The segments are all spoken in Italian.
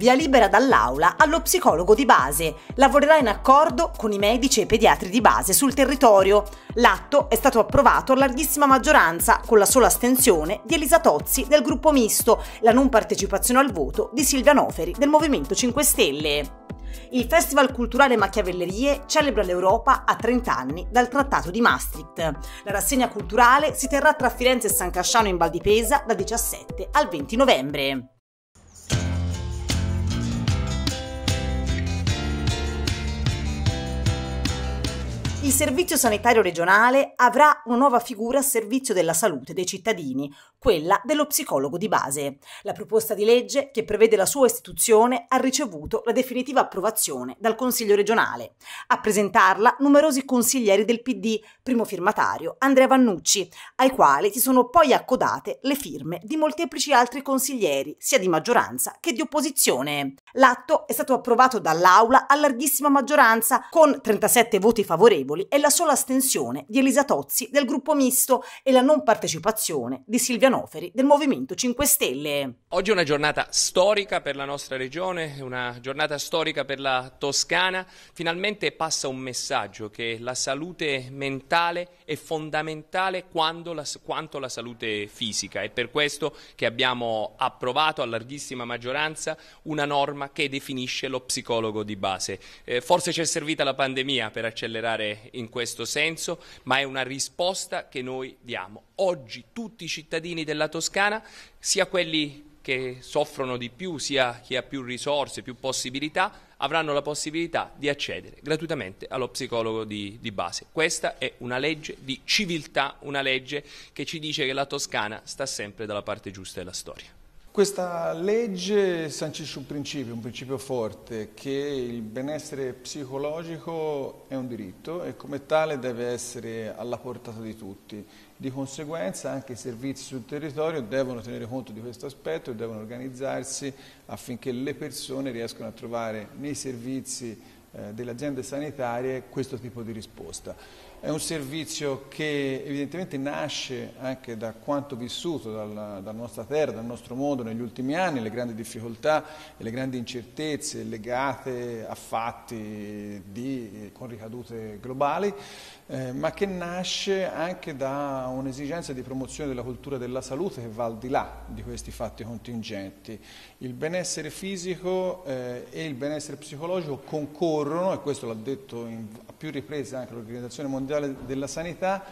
Via libera dall'aula allo psicologo di base. Lavorerà in accordo con i medici e i pediatri di base sul territorio. L'atto è stato approvato a larghissima maggioranza con la sola astensione di Elisa Tozzi del gruppo misto, la non partecipazione al voto di Silvia Noferi del Movimento 5 Stelle. Il Festival Culturale Machiavellerie celebra l'Europa a 30 anni dal Trattato di Maastricht. La rassegna culturale si terrà tra Firenze e San Casciano in Val di Pesa dal 17 al 20 novembre. Il Servizio Sanitario Regionale avrà una nuova figura a servizio della salute dei cittadini, quella dello psicologo di base. La proposta di legge che prevede la sua istituzione ha ricevuto la definitiva approvazione dal Consiglio regionale. A presentarla numerosi consiglieri del PD, primo firmatario Andrea Vannucci, ai quali si sono poi accodate le firme di molteplici altri consiglieri, sia di maggioranza che di opposizione. L'atto è stato approvato dall'Aula a larghissima maggioranza con 37 voti favorevoli e la sola astensione di Elisa Tozzi del gruppo misto e la non partecipazione di Silvia Noferi del Movimento 5 Stelle. Oggi è una giornata storica per la nostra regione, una giornata storica per la Toscana. Finalmente passa un messaggio che la salute mentale è fondamentale quanto la salute fisica. È per questo che abbiamo approvato a larghissima maggioranza una norma che definisce lo psicologo di base. Forse ci è servita la pandemia per accelerare in questo senso, ma è una risposta che noi diamo. Oggi tutti i cittadini della Toscana, sia quelli che soffrono di più, sia chi ha più risorse, più possibilità, avranno la possibilità di accedere gratuitamente allo psicologo di base. Questa è una legge di civiltà, una legge che ci dice che la Toscana sta sempre dalla parte giusta della storia. Questa legge sancisce un principio forte, che il benessere psicologico è un diritto e come tale deve essere alla portata di tutti. Di conseguenza anche i servizi sul territorio devono tenere conto di questo aspetto e devono organizzarsi affinché le persone riescano a trovare nei servizi delle aziende sanitarie questo tipo di risposta. È un servizio che evidentemente nasce anche da quanto vissuto dalla nostra terra, dal nostro mondo negli ultimi anni, le grandi difficoltà e le grandi incertezze legate a fatti con ricadute globali, ma che nasce anche da un'esigenza di promozione della cultura della salute che va al di là di questi fatti contingenti. Il benessere fisico e il benessere psicologico concorrono, e questo l'ha detto a più riprese anche l'Organizzazione Mondiale della Sanità,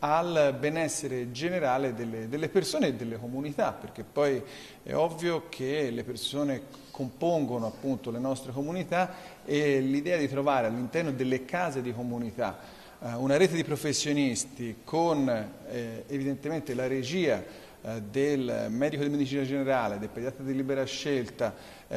al benessere generale delle persone e delle comunità, perché poi è ovvio che le persone compongono appunto le nostre comunità e l'idea di trovare all'interno delle case di comunità una rete di professionisti con evidentemente la regia del medico di medicina generale, del pediatra di libera scelta,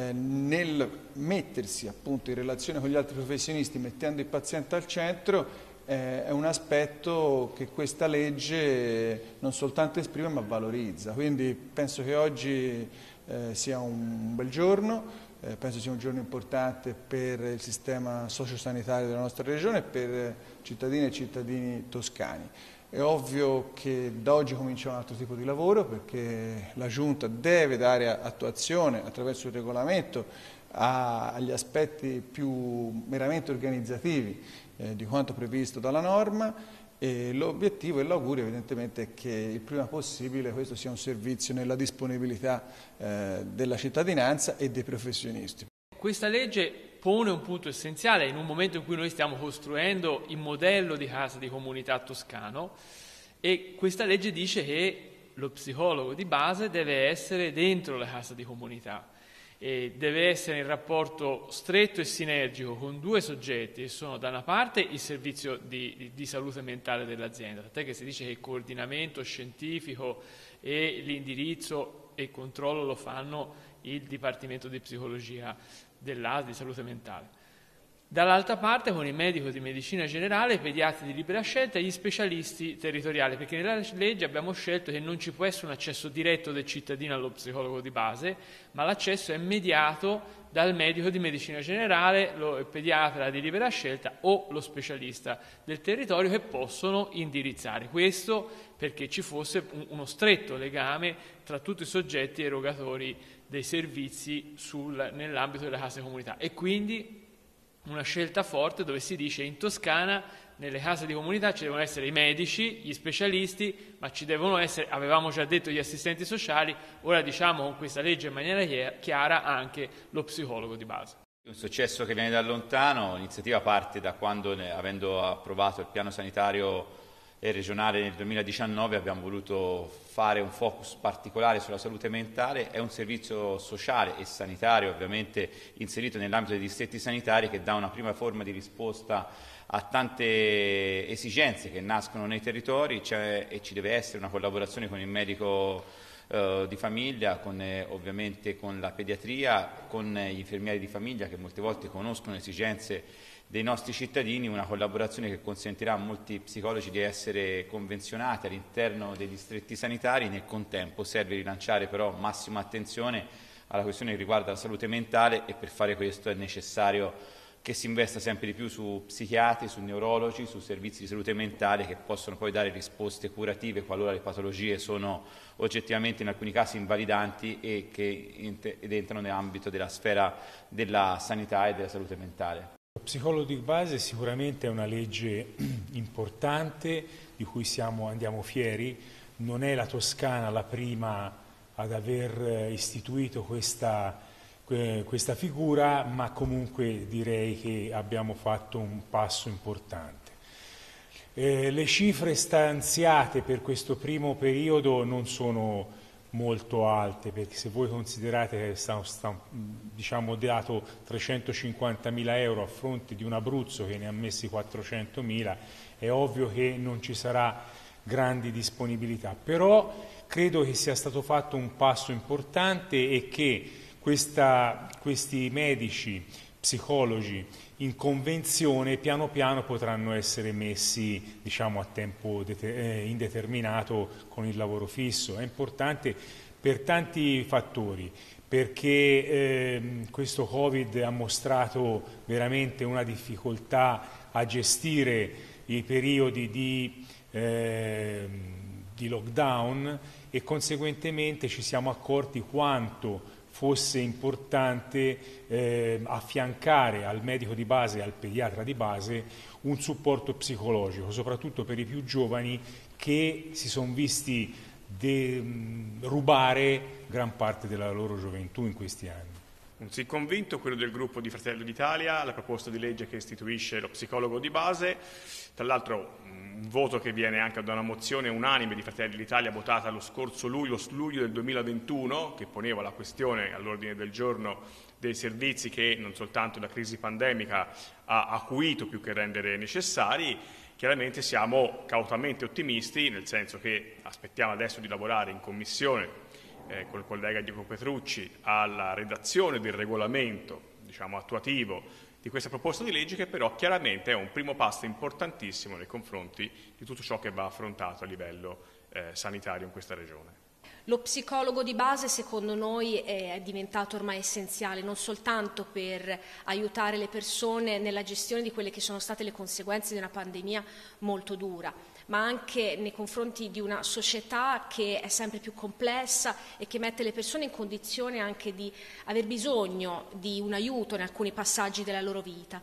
nel mettersi appunto in relazione con gli altri professionisti, mettendo il paziente al centro, è un aspetto che questa legge non soltanto esprime ma valorizza. Quindi penso che oggi sia un bel giorno. Penso sia un giorno importante per il sistema sociosanitario della nostra regione e per cittadine e cittadini toscani. È ovvio che da oggi comincia un altro tipo di lavoro, perché la Giunta deve dare attuazione attraverso il regolamento agli aspetti più meramente organizzativi di quanto previsto dalla norma. E l'obiettivo e l'augurio evidentemente è che il prima possibile questo sia un servizio nella disponibilità della cittadinanza e dei professionisti. Questa legge pone un punto essenziale in un momento in cui noi stiamo costruendo il modello di casa di comunità toscano, e questa legge dice che lo psicologo di base deve essere dentro la casa di comunità. E deve essere in rapporto stretto e sinergico con due soggetti, che sono da una parte il servizio di salute mentale dell'azienda, tant'è che si dice che il coordinamento scientifico e l'indirizzo e il controllo lo fanno il Dipartimento di Psicologia dell'ASL di salute mentale. Dall'altra parte con il medico di medicina generale, i pediatri di libera scelta e gli specialisti territoriali, perché nella legge abbiamo scelto che non ci può essere un accesso diretto del cittadino allo psicologo di base, ma l'accesso è mediato dal medico di medicina generale, il pediatra di libera scelta o lo specialista del territorio, che possono indirizzare. Questo perché ci fosse uno stretto legame tra tutti i soggetti erogatori dei servizi nell'ambito delle case comunità, e quindi una scelta forte dove si dice in Toscana nelle case di comunità ci devono essere i medici, gli specialisti, ma ci devono essere, avevamo già detto, gli assistenti sociali, ora diciamo con questa legge in maniera chiara anche lo psicologo di base. Un successo che viene da lontano, l'iniziativa parte da quando, avendo approvato il piano sanitario regionale nel 2019, abbiamo voluto fare un focus particolare sulla salute mentale. È un servizio sociale e sanitario ovviamente inserito nell'ambito dei distretti sanitari, che dà una prima forma di risposta a tante esigenze che nascono nei territori, e ci deve essere una collaborazione con il medico di famiglia, ovviamente con la pediatria, con gli infermieri di famiglia che molte volte conoscono le esigenze dei nostri cittadini, una collaborazione che consentirà a molti psicologi di essere convenzionati all'interno dei distretti sanitari. Nel contempo serve rilanciare però massima attenzione alla questione che riguarda la salute mentale, e per fare questo è necessario che si investa sempre di più su psichiatri, su neurologi, su servizi di salute mentale che possono poi dare risposte curative qualora le patologie sono oggettivamente in alcuni casi invalidanti e che entrano nell'ambito della sfera della sanità e della salute mentale. Lo psicologo di base sicuramente è una legge importante di cui andiamo fieri. Non è la Toscana la prima ad aver istituito questa figura, ma comunque direi che abbiamo fatto un passo importante. Le cifre stanziate per questo primo periodo non sono molto alte, perché se voi considerate che diciamo dato 350.000 euro a fronte di un Abruzzo che ne ha messi 400.000, è ovvio che non ci sarà grandi disponibilità, però credo che sia stato fatto un passo importante e che questi medici, psicologi in convenzione piano piano potranno essere messi, diciamo, a tempo indeterminato con il lavoro fisso. È importante per tanti fattori, perché questo Covid ha mostrato veramente una difficoltà a gestire i periodi di lockdown, e conseguentemente ci siamo accorti quanto fosse importante affiancare al medico di base e al pediatra di base un supporto psicologico, soprattutto per i più giovani che si sono visti rubare gran parte della loro gioventù in questi anni. Un sì convinto, quello del gruppo di Fratelli d'Italia, la proposta di legge che istituisce lo psicologo di base, tra l'altro un voto che viene anche da una mozione unanime di Fratelli d'Italia votata lo scorso luglio del 2021, che poneva la questione all'ordine del giorno dei servizi che non soltanto la crisi pandemica ha acuito più che rendere necessari. Chiaramente siamo cautamente ottimisti, nel senso che aspettiamo adesso di lavorare in commissione con il collega Diego Petrucci alla redazione del regolamento, diciamo, attuativo di questa proposta di legge, che però chiaramente è un primo passo importantissimo nei confronti di tutto ciò che va affrontato a livello sanitario in questa regione. Lo psicologo di base, secondo noi, è diventato ormai essenziale, non soltanto per aiutare le persone nella gestione di quelle che sono state le conseguenze di una pandemia molto dura, ma anche nei confronti di una società che è sempre più complessa e che mette le persone in condizione anche di aver bisogno di un aiuto in alcuni passaggi della loro vita.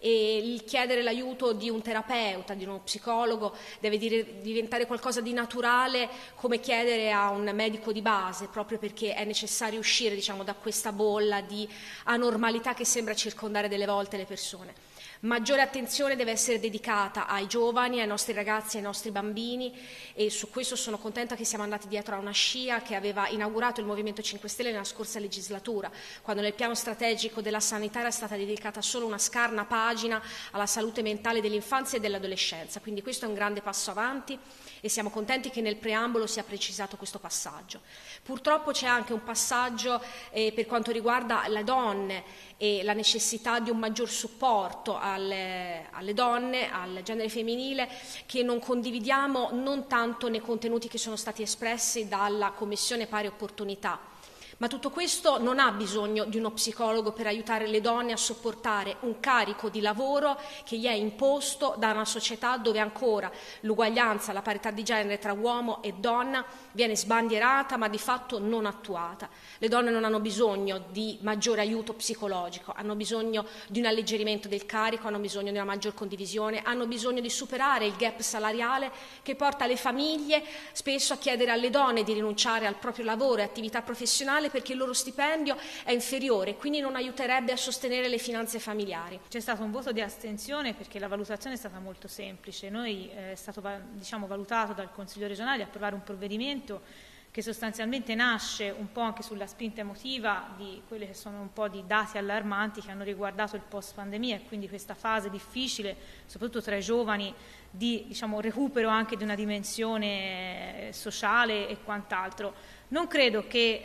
E il chiedere l'aiuto di un terapeuta, di uno psicologo, deve diventare qualcosa di naturale, come chiedere a un medico di base, proprio perché è necessario uscire, diciamo, da questa bolla di anormalità che sembra circondare delle volte le persone. Maggiore attenzione deve essere dedicata ai giovani, ai nostri ragazzi, ai nostri bambini, e su questo sono contenta che siamo andati dietro a una scia che aveva inaugurato il Movimento 5 Stelle nella scorsa legislatura, quando nel piano strategico della sanità era stata dedicata solo una scarna pagina alla salute mentale dell'infanzia e dell'adolescenza. Quindi questo è un grande passo avanti e siamo contenti che nel preambolo sia precisato questo passaggio. Purtroppo c'è anche un passaggio per quanto riguarda le donne e la necessità di un maggior supporto alle donne, al genere femminile, che non condividiamo non tanto nei contenuti che sono stati espressi dalla Commissione Pari Opportunità, Ma tutto questo non ha bisogno di uno psicologo per aiutare le donne a sopportare un carico di lavoro che gli è imposto da una società dove ancora l'uguaglianza, la parità di genere tra uomo e donna viene sbandierata ma di fatto non attuata. Le donne non hanno bisogno di maggiore aiuto psicologico, hanno bisogno di un alleggerimento del carico, hanno bisogno di una maggior condivisione, hanno bisogno di superare il gap salariale che porta le famiglie spesso a chiedere alle donne di rinunciare al proprio lavoro e attività professionale perché il loro stipendio è inferiore, quindi non aiuterebbe a sostenere le finanze familiari. C'è stato un voto di astensione perché la valutazione è stata molto semplice. Noi è stato valutato dal Consiglio regionale approvare un provvedimento che sostanzialmente nasce un po' anche sulla spinta emotiva di quelli che sono un po' di dati allarmanti che hanno riguardato il post pandemia e quindi questa fase difficile, soprattutto tra i giovani, di recupero anche di una dimensione sociale e quant'altro. Non credo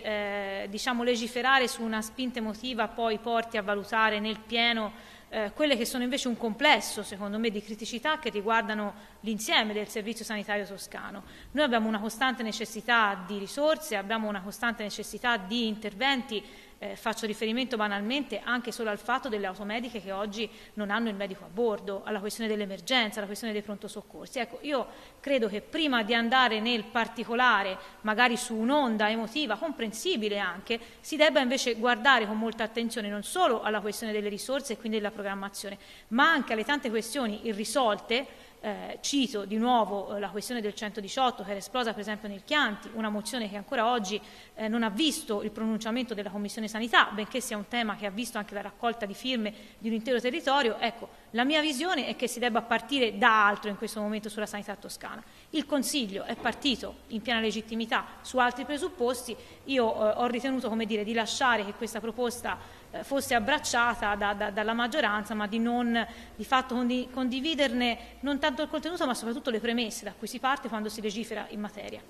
che legiferare su una spinta emotiva poi porti a valutare nel pieno quelle che sono invece un complesso, secondo me, di criticità che riguardano l'insieme del servizio sanitario toscano. Noi abbiamo una costante necessità di risorse, abbiamo una costante necessità di interventi. Faccio riferimento banalmente anche solo al fatto delle automediche che oggi non hanno il medico a bordo, alla questione dell'emergenza, alla questione dei pronto soccorsi. Ecco, io credo che prima di andare nel particolare, magari su un'onda emotiva, comprensibile anche, si debba invece guardare con molta attenzione non solo alla questione delle risorse e quindi della programmazione, ma anche alle tante questioni irrisolte. Cito di nuovo la questione del 118 che era esplosa per esempio nel Chianti, una mozione che ancora oggi non ha visto il pronunciamento della Commissione Sanità, benché sia un tema che ha visto anche la raccolta di firme di un intero territorio. Ecco, la mia visione è che si debba partire da altro in questo momento sulla sanità toscana. Il Consiglio è partito in piena legittimità su altri presupposti, io ho ritenuto di lasciare che questa proposta fosse abbracciata dalla maggioranza, ma di fatto condividerne non tanto il contenuto ma soprattutto le premesse da cui si parte quando si legifera in materia.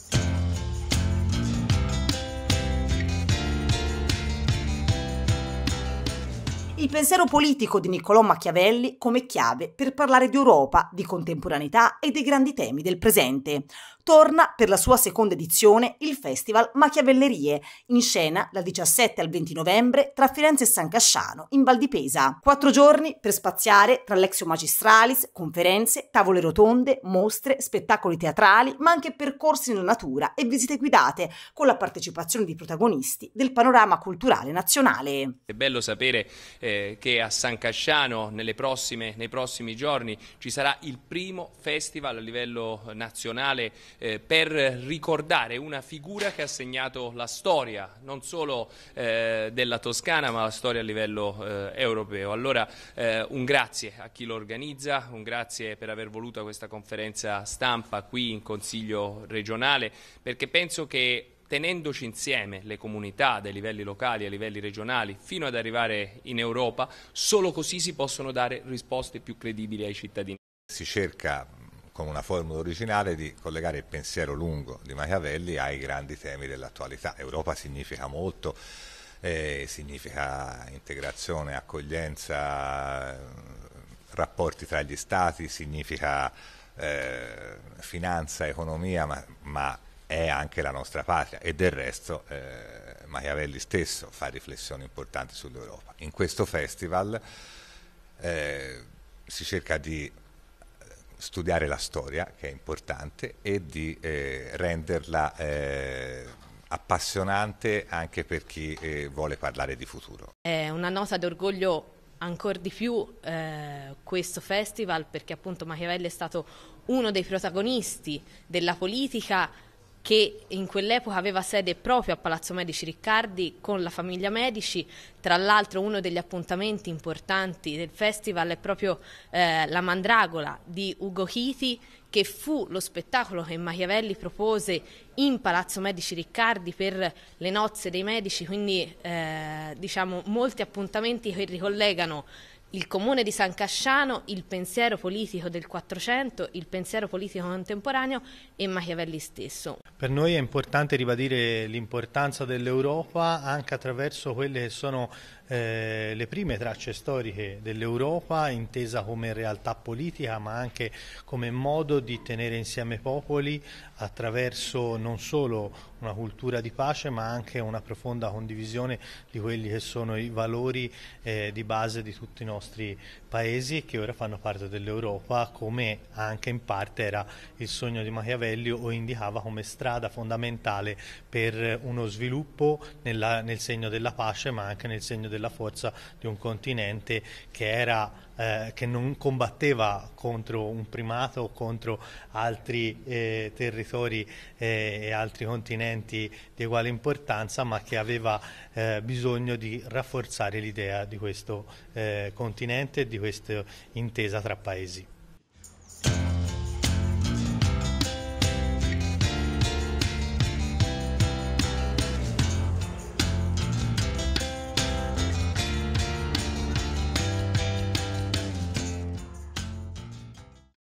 Il pensiero politico di Niccolò Machiavelli come chiave per parlare di Europa, di contemporaneità e dei grandi temi del presente. Torna per la sua seconda edizione il Festival Machiavellerie, in scena dal 17 al 20 novembre tra Firenze e San Casciano, in Val di Pesa. 4 giorni per spaziare tra Lexio Magistralis, conferenze, tavole rotonde, mostre, spettacoli teatrali, ma anche percorsi nella natura e visite guidate, con la partecipazione di protagonisti del panorama culturale nazionale. È bello sapere che a San Casciano nei prossimi giorni ci sarà il primo festival a livello nazionale per ricordare una figura che ha segnato la storia non solo della Toscana ma la storia a livello europeo. Allora un grazie a chi lo organizza, un grazie per aver voluto questa conferenza stampa qui in Consiglio regionale, perché penso che tenendoci insieme le comunità dai livelli locali ai livelli regionali fino ad arrivare in Europa, solo così si possono dare risposte più credibili ai cittadini. Si cerca con una formula originale di collegare il pensiero lungo di Machiavelli ai grandi temi dell'attualità. Europa significa molto, significa integrazione, accoglienza, rapporti tra gli stati, significa finanza, economia, ma è anche la nostra patria e del resto Machiavelli stesso fa riflessioni importanti sull'Europa. In questo festival si cerca di studiare la storia, che è importante, e di renderla appassionante anche per chi vuole parlare di futuro. È una nota d'orgoglio ancora di più questo festival, perché appunto Machiavelli è stato uno dei protagonisti della politica che in quell'epoca aveva sede proprio a Palazzo Medici Riccardi con la famiglia Medici. Tra l'altro uno degli appuntamenti importanti del festival è proprio la Mandragola di Ugo Chiti, che fu lo spettacolo che Machiavelli propose in Palazzo Medici Riccardi per le nozze dei Medici, quindi molti appuntamenti che ricollegano il comune di San Casciano, il pensiero politico del Quattrocento, il pensiero politico contemporaneo e Machiavelli stesso. Per noi è importante ribadire l'importanza dell'Europa anche attraverso quelle che sono le prime tracce storiche dell'Europa, intesa come realtà politica ma anche come modo di tenere insieme popoli attraverso non solo una cultura di pace ma anche una profonda condivisione di quelli che sono i valori di base di tutti i nostri paesi che ora fanno parte dell'Europa, come anche in parte era il sogno di Machiavelli o indicava come strada fondamentale per uno sviluppo nel segno della pace ma anche nel segno della forza di un continente che non combatteva contro un primato o contro altri territori e altri continenti di uguale importanza, ma che aveva bisogno di rafforzare l'idea di questo continente e di questa intesa tra paesi.